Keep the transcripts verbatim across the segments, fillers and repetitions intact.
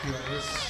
Piraeus.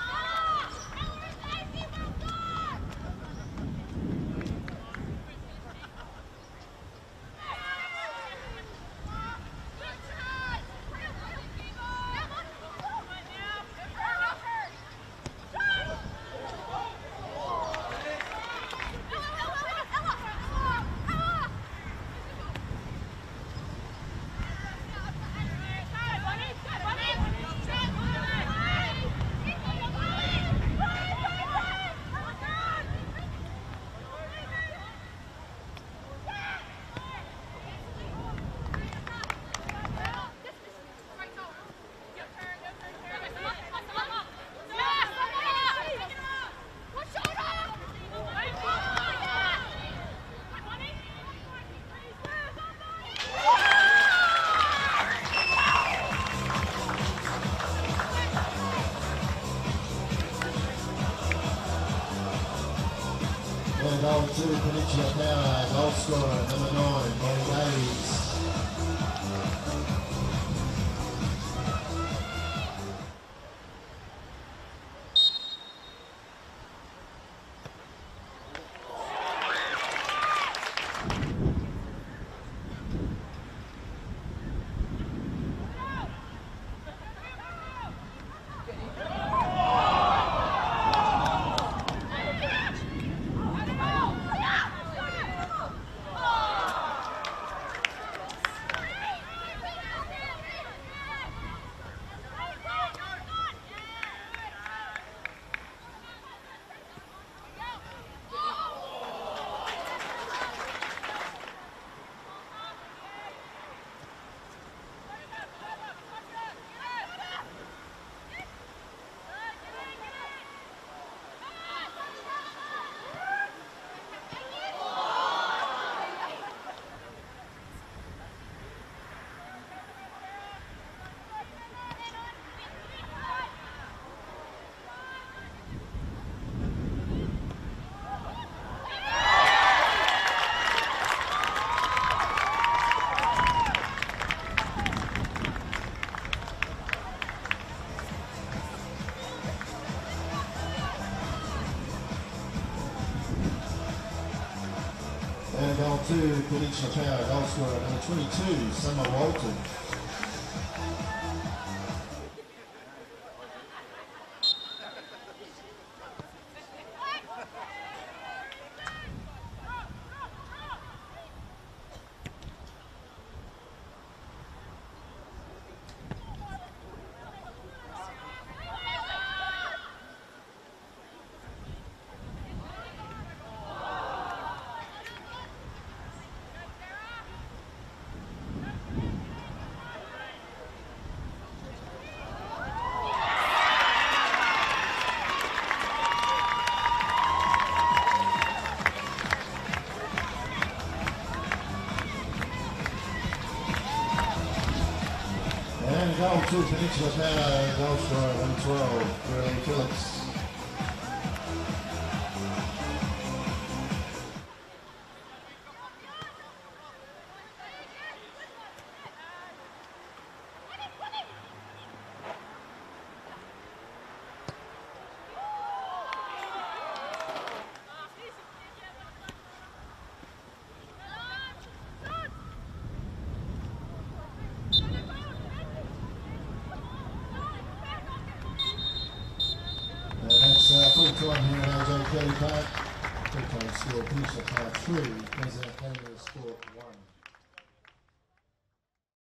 And goal two, Peninsula Power, goal scorer, number nine, Molly Davies. And goal two, Peninsula Power, goal scorer number twenty-two, Summer Walton. And goal two, Peninsula Power, goal scorer number twelve, Burley Phillips. And that's uh, full time here at L J Kelly Park. Full time score, Peninsula Power three, Queensland Kangaroos score one.